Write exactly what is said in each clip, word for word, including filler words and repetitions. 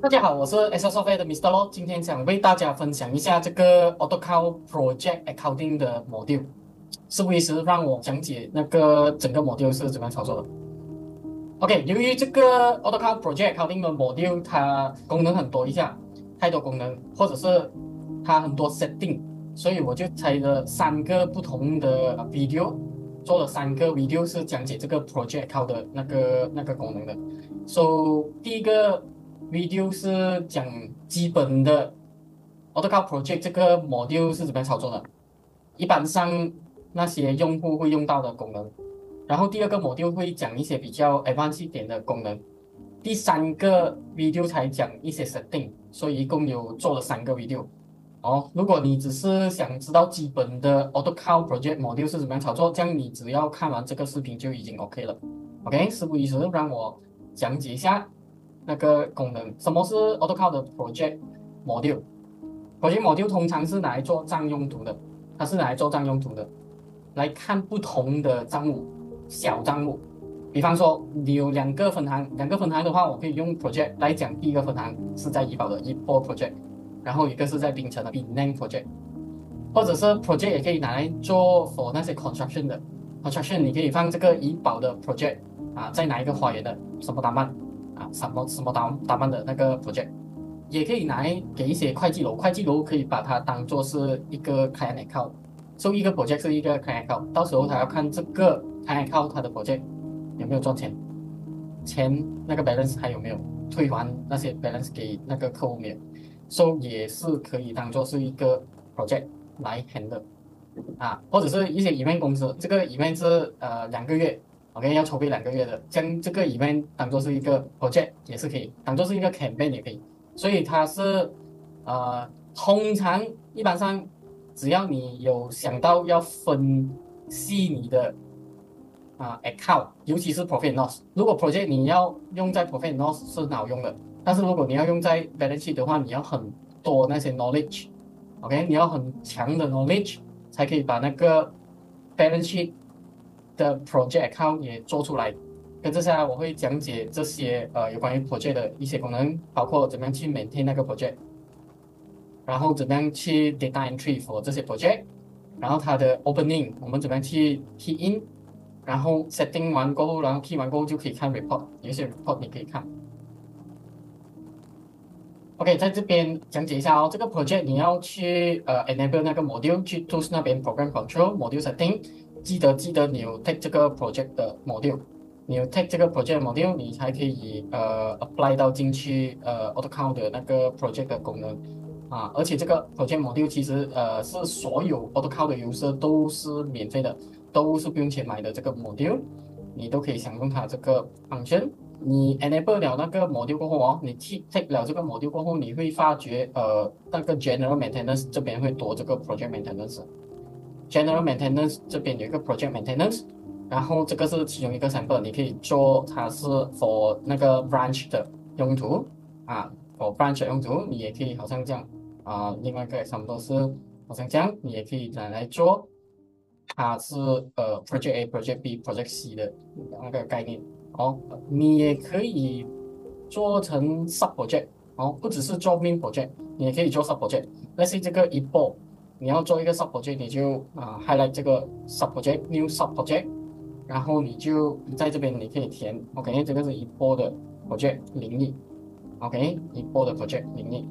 大家好，我是 S S Software 的 Mister Lo，今天想为大家分享一下这个 AutoCAD Project Accounting 的 module。事不宜迟，让我讲解那个整个 module 是怎么样操作的。OK，由于这个 AutoCAD Project Accounting 的 module 它功能很多一下，太多功能，或者是它很多 setting，所以我就拆了三个不同的 video，做了三个 video 是讲解这个 Project Account 的那个那个功能的。So 第一个 video 是讲基本的 AutoCAD Project 这个 module 是怎么样操作的，一般上那些用户会用到的功能。然后第二个 module 会讲一些比较 advanced 一点的功能，第三个 video 才讲一些 setting，所以一共有做了三个 video。哦，如果你只是想知道基本的 AutoCAD Project module 是怎么样操作，这样你只要看完这个视频就已经 OK 了。OK，事不宜迟，让我讲解一下那个功能。什么是 AutoCAD 的 Project Module？Project Module 通常是拿来做账用途的，它是拿来做账用途的，来看不同的账目。小账目，比方说你有两个分行，两个分行的话，我可以用 project 来讲。第一个分行是在怡保的怡保 project，然后一个是在槟城的槟城 project，或者是 project 也可以拿来做 for 那些 construction 的 construction，你可以放这个怡保的 project 啊，再拿一个花园的什么打扮啊，什么什么打打扮的那个 project，也可以拿来给一些会计楼，会计楼可以把它当做是一个 client account，所以一个 project 是一个 client account，到时候他要看这个 client account 他的 project 有没有赚钱，钱那个 balance 还有没有退还那些 balance 给那个客户没有，所以也是可以当做是一个 project 来 handle 啊，或者是一些 event 公司，这个 event 是呃两个月，OK 要筹备两个月的，将这个 event 当做是一个 project 也是可以，当做是一个 campaign 也可以，所以它是呃通常一般上只要你有想到要分析你的啊 account，尤其是 profit and loss。如果 project 你要用在 profit and loss 是好用的，但是如果你要用在 balance sheet 的话，你要很多那些 knowledge，OK，、你要很强的 knowledge 才可以把那个 balance sheet 的 project account 也做出来。跟接下来我会讲解这些呃有关于 project 的一些功能，包括怎么样去 maintain 那个 project，然后怎么样去 data entry for 这些 project，然后它的 opening 我们怎么样去 key in。然后 setting 完过后，然后 key 完过后就可以看 report，有一些 report 你可以看。OK，在这边讲解一下哦，这个 project 你要去呃 enable 那个 module，去 tools 那边 program control module setting，记得记得你有 take 这个 project 的 module，你有 take 这个 project module，你才可以呃 apply 到进去呃 AutoCAD 的那个 project 的功能啊，而且这个 project module 其实呃是所有 AutoCAD 的 user 都是免费的，都是不用钱买的这个 module，你都可以享用它这个 function。你 enable 了那个 module 过后哦，你 take 了这个 module 过后，你会发觉呃那个 general maintenance 这边会多这个 project maintenance。general maintenance 这边有一个 project maintenance，然后这个是其中一个 sample，你可以做它是 for 那个 branch 的用途啊，for branch 的用途，你也可以好像这样啊，另外一个 example 是好像这样，你也可以拿来做。它是呃 project A、project B、project C 的那个概念哦。你也可以做成 sub project 哦，不只是做 main project，你也可以做 sub project。那是这个一步，你要做一个 sub project，你就啊 highlight 这个 sub project new sub project，然后你就在这边你可以填 OK，这个是一波的 project 零一 OK，一波的 project 零一。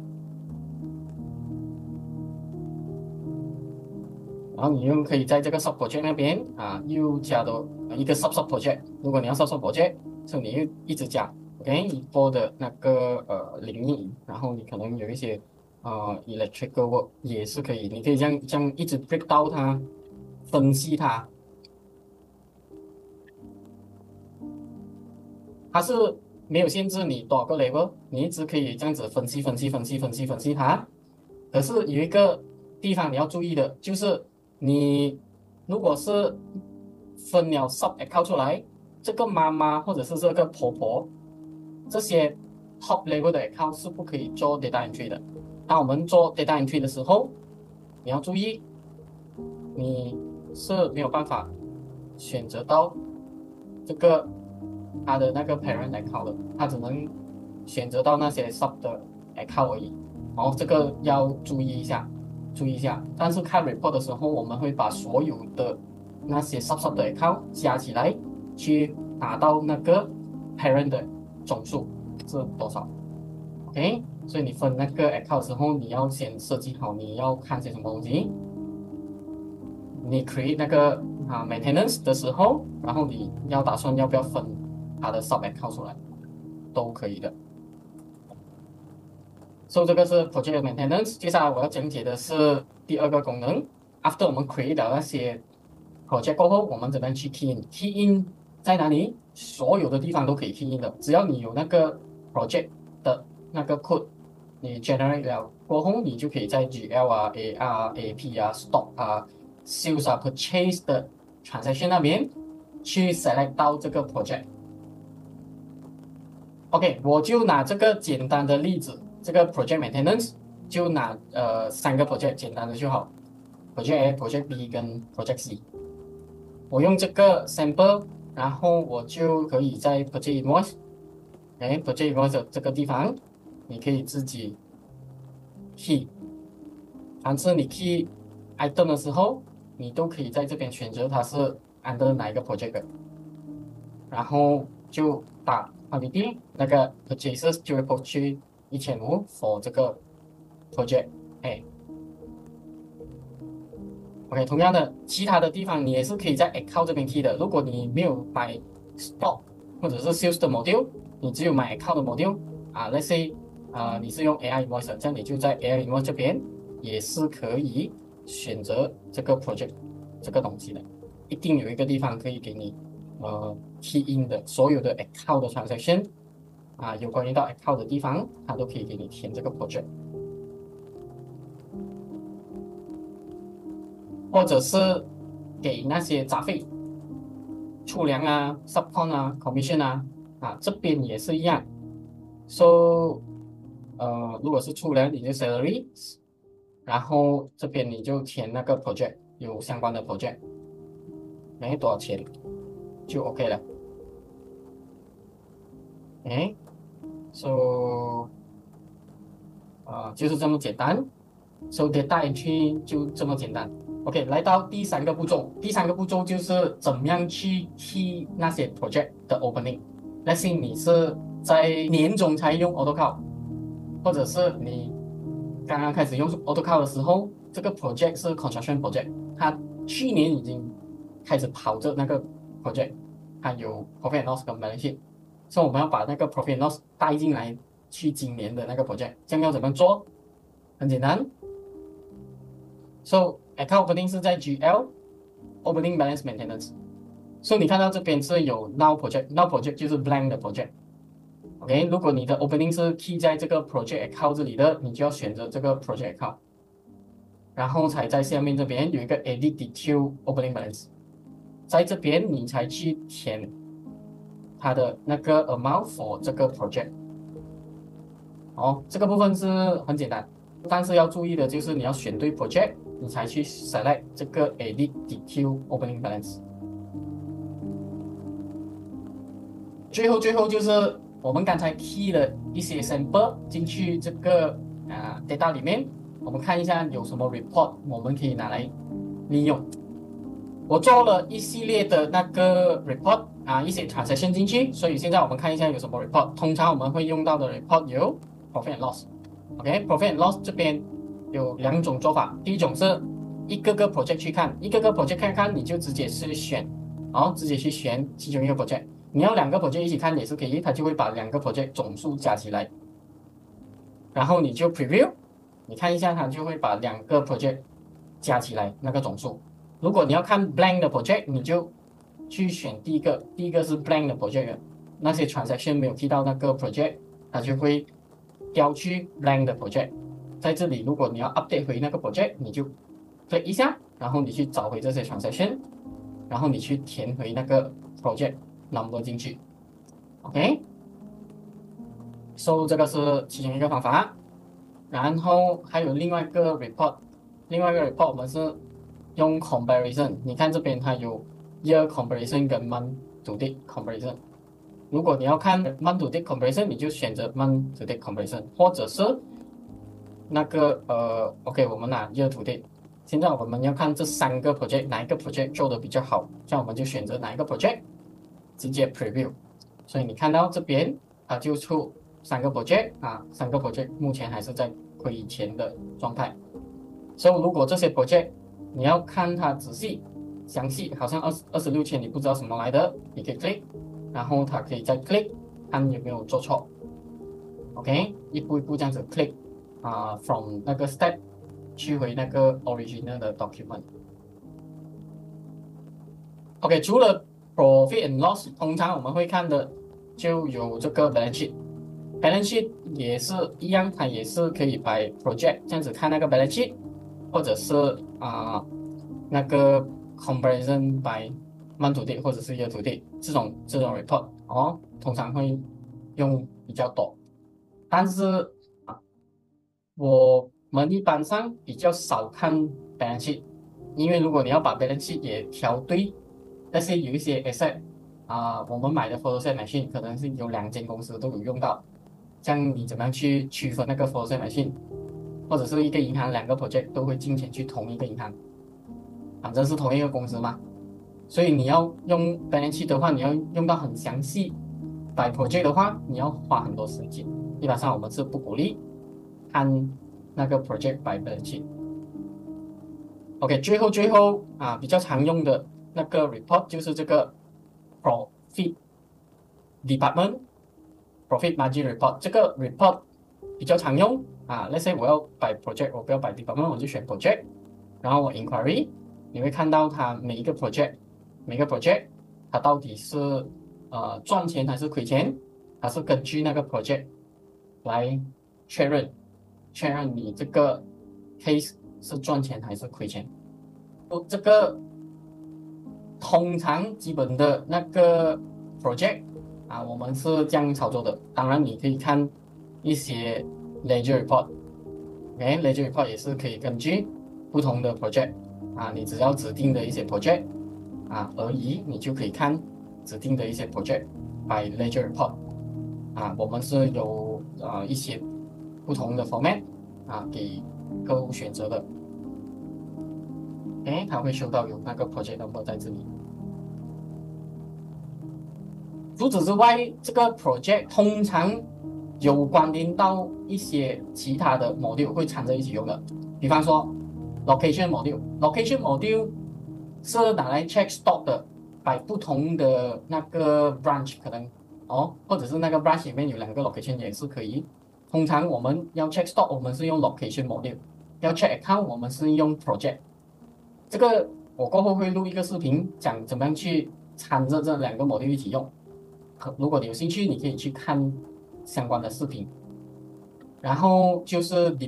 然后你又可以在这个 sub project 那边啊，又加多一个 sub sub project。如果你要 sub sub project，所以你又一直加，OK，一波的那个呃零一，然后你可能有一些呃 electrical work 也是可以，你可以这样这样一直 break 到它，分析它，它是没有限制你多少个 level，你一直可以这样子分析分析分析分析分析它。可是有一个地方你要注意的，就是你如果是分了 sub account 出来，这个妈妈或者是这个婆婆，这些 top level 的 account 是不可以做 data entry 的。当我们做 data entry 的时候，你要注意，你是没有办法选择到这个他的那个 parent account 的，他只能选择到那些 sub 的 account 而已。哦，这个要注意一下，注意一下。但是看 report 的时候，我们会把所有的那些 sub sub 的 account 加起来，去达到那个 parent 的总数是多少。OK， 所以你分那个 account 的时候，你要先设计好你要看些什么东西。你 create 那个啊 maintenance 的时候，然后你要打算要不要分它的 sub account 出来，都可以的。所以这个是 project maintenance。接下来我要讲解的是第二个功能。After 我们 create 了那些 project 过后，我们怎么样去 key in？key in 在哪里？所有的地方都可以 key in 的，只要你有那个 project 的那个 code，你 generate 了过后，你就可以在 G L 啊、A R 啊、A P 啊、stock 啊、sales 啊、purchase 的 transaction 那边去 select 到这个 project。OK， 我就拿这个简单的例子。这个 project maintenance 就拿呃三个 project 简单的就好 ，project A、project B 跟 project C。我用这个 sample， 然后我就可以在 project invoice， 哎 project invoice 这个地方，你可以自己 key。凡是你 key item 的时候，你都可以在这边选择它是 under 哪一个 project 的，然后就打 quantity， 那个 purchases 就会过去一千五 for 这个 project A。OK， 同样的，其他的地方你也是可以在 account 这边 key 的。如果你没有买 stock 或者是 sales 的 module， 你只有买 account 的 module 啊 ，let's say 啊、呃、你是用 A I invoice， 这样你就在 A I invoice 这边也是可以选择这个 project 这个东西的。一定有一个地方可以给你呃 key in 的，所有的 account 的 transaction 啊，有关于到 account 的地方，它都可以给你填这个 project。或者是给那些杂费、储粮啊、subcon 啊、commission 啊，啊这边也是一样。So， 呃，如果是储粮，你就 salary， 然后这边你就填那个 project， 有相关的 project， 没多少钱就 OK 了。哎，So， 呃，就是这么简单。So data entry 就这么简单。OK， 来到第三个步骤，第三个步骤就是怎么样去 key 那些 project 的 opening。Let's say 你是在年中才用 AutoCAD， 或者是你刚刚开始用 AutoCAD 的时候，这个 project 是 construction project， 它去年已经开始跑着那个 project， 它有 profit and loss 跟 balance sheet， 所以我们要把那个 profit and loss 带进来去今年的那个 project， 这样要怎么做？很简单。So account opening 是在 G L opening balance maintenance。所以你看到这边是有 now project，now project 就是 blank 的 project。OK， 如果你的 opening 是 key 在这个 project account 这里的，你就要选择这个 project account， 然后才在下面这边有一个 edit detail opening balance， 在这边你才去填它的那个 amount for 这个 project。哦，这个部分是很简单，但是要注意的就是你要选对 project。你才去 select 这个 edit detail opening balance。最后最后就是我们刚才 key 了一些 sample 进去这个啊 data 里面，我们看一下有什么 report 我们可以拿来利用。我做了一系列的那个 report 啊，一些 transaction 进去，所以现在我们看一下有什么 report。通常我们会用到的 report 有 profit and loss。OK，profit and loss 这边有两种做法，第一种是一个个 project 去看，一个个 project 看看，你就直接是选，然后直接去选其中一个 project。你要两个 project 一起看也是可以，它就会把两个 project 总数加起来，然后你就 preview， 你看一下，它就会把两个 project 加起来那个总数。如果你要看 blank 的 project， 你就去选第一个，第一个是 blank 的 project， 那些 transaction 没有 key 到那个 project， 它就会调去 blank 的 project。在这里，如果你要 update 回那个 project， 你就 click 一下，然后你去找回这些 transaction， 然后你去填回那个 project number 进去。OK，so 这个是其中一个方法。然后还有另外一个 report， 另外一个 report 我们是用 comparison。你看这边它有 year comparison 跟 month to date comparison。 如果你要看 month to date comparison，你就选择 month to date comparison，或者是那个呃，OK，我们拿 year to date。现在我们要看这三个 project 哪一个 project 做的比较好，这样我们就选择哪一个 project，直接 preview。所以你看到这边它就出三个 project 啊，三个 project 目前还是在亏钱的状态。所以如果这些 project 你要看它仔细详细，好像二二十六千你不知道什么来的，你可以 click， 然后它可以再 click 看有没有做错。OK， 一步一步这样子 click 啊、呃、，from 那个 step 去回那个 original 的 document。OK， 除了 profit and loss， 通常我们会看的就有这个 balance sheet。balance sheet 也是一样，它也是可以 by project 这样子看那个 balance sheet， 或者是啊、呃、那个 comparison by month to date 或者是 year to date 这种这种 report 哦，通常会用比较多。但是啊，我们一般上比较少看 balance sheet， 因为如果你要把 balance sheet 也调对，但是有一些 asset 啊、我们买的 Photoshop machine 可能是有两间公司都有用到，这样你怎么样去区分那个 Photoshop machine， 或者是一个银行两个 project 都会进钱去同一个银行，反正是同一个公司嘛，所以你要用 balance sheet 的话，你要用到很详细。by project 的话，你要花很多时间，一般上我们是不鼓励看那个 project by balance sheet。OK， 最后最后啊，比较常用的那个 report 就是这个 profit department profit margin report。这个 report 比较常用啊。Let's say 我要 by project， 我不要 by department， 我就选 project， 然后我 inquiry， 你会看到它每一个 project 每个 project 它到底是呃赚钱还是亏钱，它是根据那个 project 来确认确认你这个 case 是赚钱还是亏钱。这个通常基本的那个 project 啊，我们是这样操作的。当然，你可以看一些 ledger report，OK，ledger report 也是可以根据不同的 project 啊，你只要指定的一些 project 啊而已，你就可以看指定的一些 project by ledger report 啊。我们是有呃一些不同的 format 啊给客户选择的。哎，它会收到有那个 project number 在这里。除此之外，这个 project 通常有关联到一些其他的 module 会掺在一起用的，比方说 location module，location module 是拿来 check stock 的，摆不同的那个 branch 可能哦，或者是那个 branch 里面有两个 location 也是可以。通常我们要 check stock， 我们是用 location module， 要 check account 我们是用 project。这个我过后会录一个视频，讲怎么样去掺着这两个 module 一起用。如果你有兴趣，你可以去看相关的视频。然后就是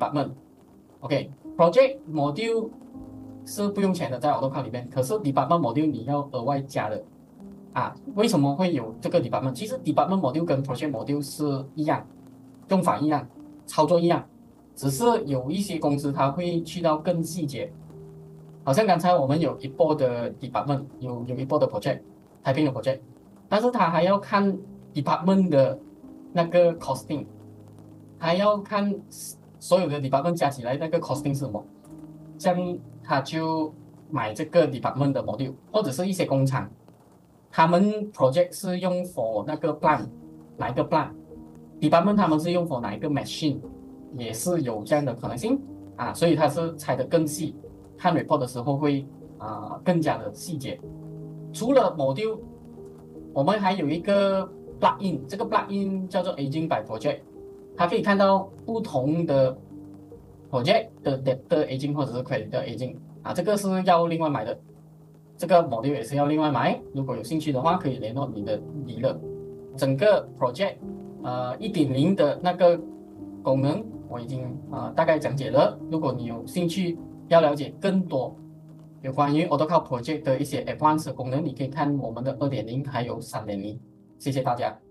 department，OK，project module 是不用钱的，在 AutoCAD 里面。可是 department module 你要额外加的啊。为什么会有这个 department？ 其实 department module 跟 project module 是一样，用法一样，操作一样，只是有一些公司它会去到更细节。好像刚才我们有一波的 department， 有有一波的 project， 台平的 project， 但是他还要看 department 的那个 costing， 还要看所有的 department 加起来那个 costing 是什么，这样他就买这个 department 的 module， 或者是一些工厂，他们 project 是用 for 那个 plan 哪一个 plan department 他们是用 for 哪一个 machine， 也是有这样的可能性啊，所以他是拆得更细。看 report 的时候会啊、呃、更加的细节。除了 module， 我们还有一个 plugin， 这个 plugin 叫做 Aging by Project， 它可以看到不同的 project 的 debtor aging 或者是 creditor aging 啊，这个是要另外买的，这个 module 也是要另外买。如果有兴趣的话，可以联络你的 dealer。整个 project 呃 一点零 的那个功能我已经啊、呃、大概讲解了，如果你有兴趣要了解更多有关于 AutoCAD Project 的一些 advanced 功能，你可以看我们的 二点零 还有 三点零。谢谢大家。